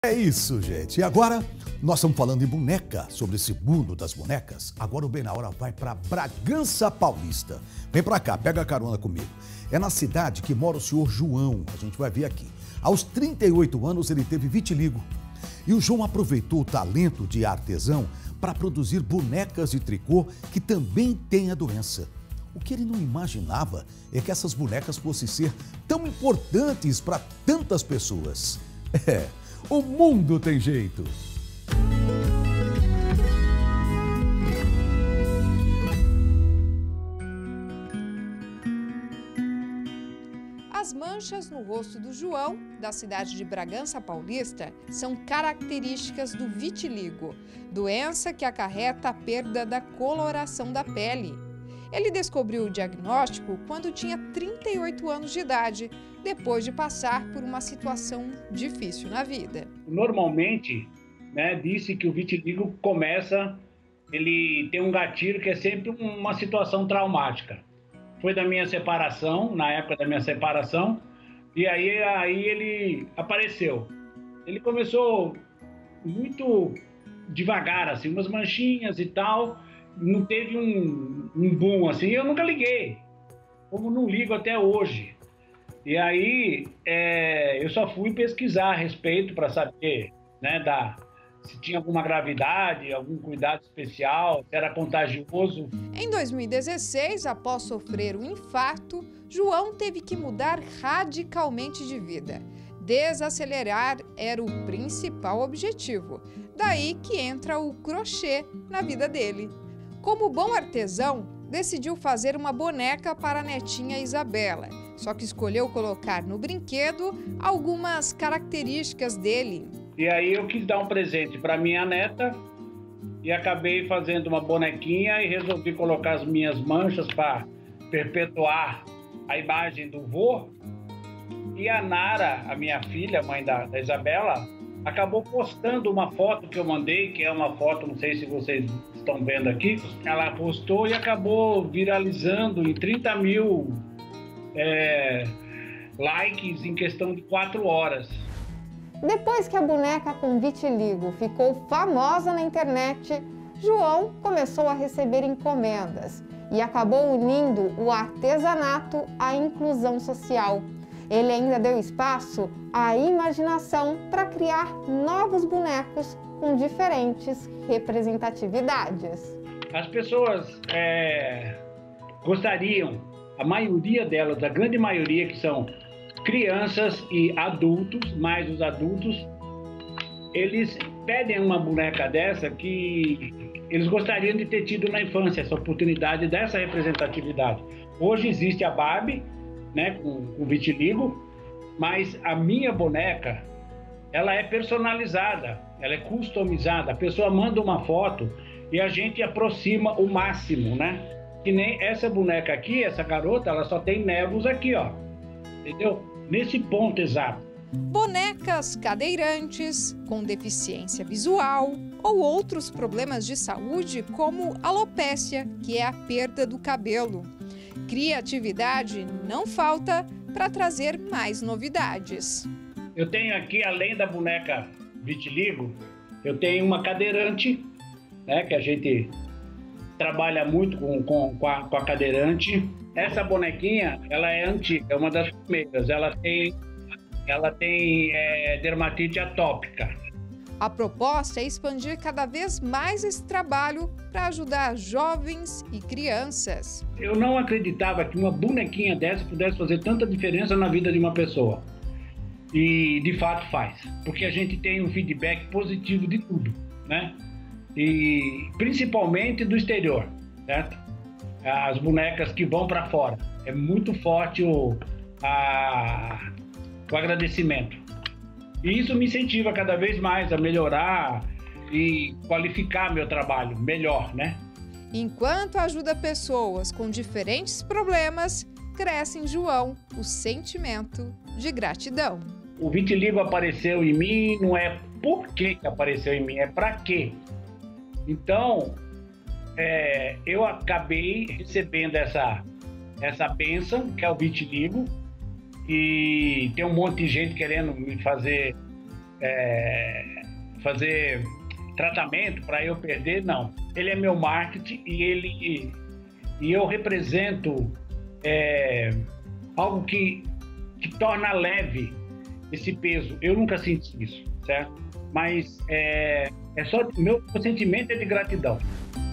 É isso, gente. E agora, nós estamos falando em boneca, sobre esse mundo das bonecas. Agora o Bem na Hora vai para Bragança Paulista. Vem para cá, pega a carona comigo. É na cidade que mora o senhor João, a gente vai ver aqui. Aos 38 anos ele teve vitiligo. E o João aproveitou o talento de artesão para produzir bonecas de tricô que também têm a doença. O que ele não imaginava é que essas bonecas fossem ser tão importantes para tantas pessoas. O mundo tem jeito. As manchas no rosto do João, da cidade de Bragança Paulista, são características do vitiligo, doença que acarreta a perda da coloração da pele. Ele descobriu o diagnóstico quando tinha 38 anos de idade, depois de passar por uma situação difícil na vida. Normalmente, disse que o vitiligo ele tem um gatilho que é sempre uma situação traumática. Foi da minha separação, na época da minha separação, e aí ele apareceu. Ele começou muito devagar, assim, umas manchinhas e tal, não teve um boom, assim, eu nunca liguei, como não ligo até hoje. E aí eu só fui pesquisar a respeito para saber, se tinha alguma gravidade, algum cuidado especial, se era contagioso. Em 2016, após sofrer um infarto, João teve que mudar radicalmente de vida. Desacelerar era o principal objetivo. Daí que entra o crochê na vida dele. Como bom artesão, decidiu fazer uma boneca para a netinha Isabela. Só que escolheu colocar no brinquedo algumas características dele. E aí eu quis dar um presente para minha neta e acabei fazendo uma bonequinha e resolvi colocar as minhas manchas para perpetuar a imagem do vô. E a Nara, a minha filha, mãe da Isabela, acabou postando uma foto que eu mandei, que é uma foto, não sei se vocês estão vendo aqui. Ela postou e acabou viralizando em 30 mil likes em questão de 4 horas. Depois que a boneca com vitiligo ficou famosa na internet, João começou a receber encomendas e acabou unindo o artesanato à inclusão social. Ele ainda deu espaço à imaginação para criar novos bonecos com diferentes representatividades. As pessoas gostariam, a maioria delas, a grande maioria, que são crianças e adultos, mais os adultos, eles pedem uma boneca dessa que eles gostariam de ter tido na infância, essa oportunidade dessa representatividade. Hoje existe a Barbie, com vitiligo, mas a minha boneca, ela é personalizada, ela é customizada. A pessoa manda uma foto e a gente aproxima o máximo, Que nem essa boneca aqui, essa garota, ela só tem nervos aqui, ó. Entendeu? Nesse ponto exato. Bonecas cadeirantes, com deficiência visual ou outros problemas de saúde, como alopécia, que é a perda do cabelo. Criatividade não falta para trazer mais novidades. Eu tenho aqui, além da boneca vitiligo, eu tenho uma cadeirante, que a gente trabalha muito com a cadeirante. Essa bonequinha, ela é antiga, é uma das primeiras. Ela tem dermatite atópica. A proposta é expandir cada vez mais esse trabalho para ajudar jovens e crianças. Eu não acreditava que uma bonequinha dessa pudesse fazer tanta diferença na vida de uma pessoa. E de fato faz, porque a gente tem um feedback positivo de tudo, E principalmente do exterior, certo? As bonecas que vão para fora. É muito forte o agradecimento. E isso me incentiva cada vez mais a melhorar e qualificar meu trabalho melhor, Enquanto ajuda pessoas com diferentes problemas, cresce em João o sentimento de gratidão. O vitiligo apareceu em mim, não é por que apareceu em mim, é para quê. Então, eu acabei recebendo essa bênção, que é o vitiligo, e tem um monte de gente querendo me fazer fazer tratamento para eu perder, não. Ele é meu marketing e eu represento algo que torna leve esse peso. Eu nunca senti isso, certo? Mas meu sentimento é de gratidão.